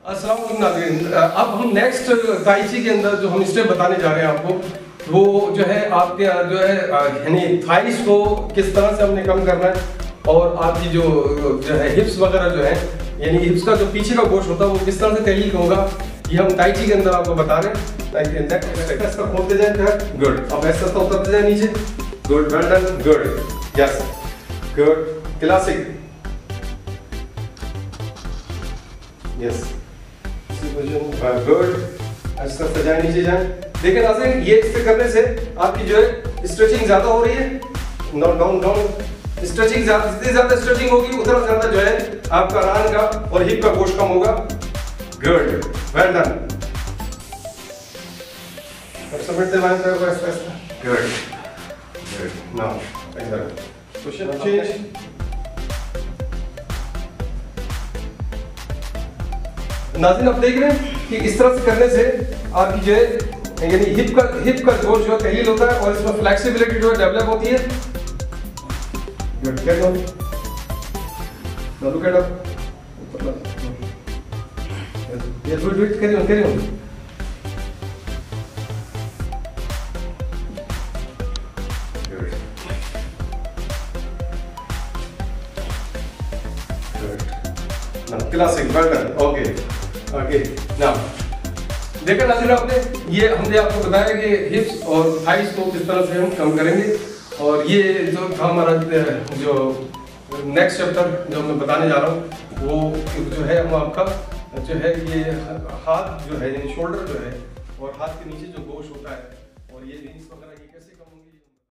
अस्सलाम वालेकुम नाज़रीन। अब हम नेक्स्ट ताई ची के अंदर जो हम स्टेप बताने जा रहे हैं आपको, वो जो है आपके यहाँ जो है यानी थाइस को किस तरह से हमने कम करना है, और आपकी जो है हिप्स वगैरह जो है यानी हिप्स का जो पीछे का गोश्त होता है वो किस तरह से तहलील होगा, ये हम ताई ची के अंदर आपको बता रहे हैं। ऐसा खोलते जाए, गुड। अब ऐसा उतरते जाए नीचे, good, well done, good, yes, good, classic, yes, good. ऐसा सजाए, नीचे जाए। देखिए नाज़रीन, ये इससे करने से आपकी जो है स्ट्रेचिंग ज्यादा हो रही है। डाउन डाउन डाउन, स्ट्रेचिंग जितनी ज्यादा स्ट्रेचिंग होगी उतना ज्यादा जो है आपका रान का और हिप का गोश्त कम होगा। Good, well done. और समेटते हुए पैर को ऐसा ऐसा, गुड, गुड। नाउ इधर पुश अप, चेंज। नाज़रीन आप देख रहे हैं कि इस तरह से करने से आपकी जो है यानी हिप का जोश जो है तहलील होता है और इसमें फ्लेक्सिबिलिटी जो है डेवलप होती है। Good, carry on, now look at up, yes, good, good, carry on, carry on. Good, good, now classic, well done, okay, okay. Now देखा नाज़रीन आपने, ये हमने आपको बताया कि हिप्स और थाइस को किस तरह से हम कम करेंगे, और ये जो था हमारा जो नेक्स्ट चैप्टर जो मैं बताने जा रहा हूँ वो जो है हम आपका जो है ये हाथ जो है यानी शोल्डर जो है और हाथ के नीचे जो गोश्त होता है और ये रीन्स वगैरह ये कैसे कम होंगे।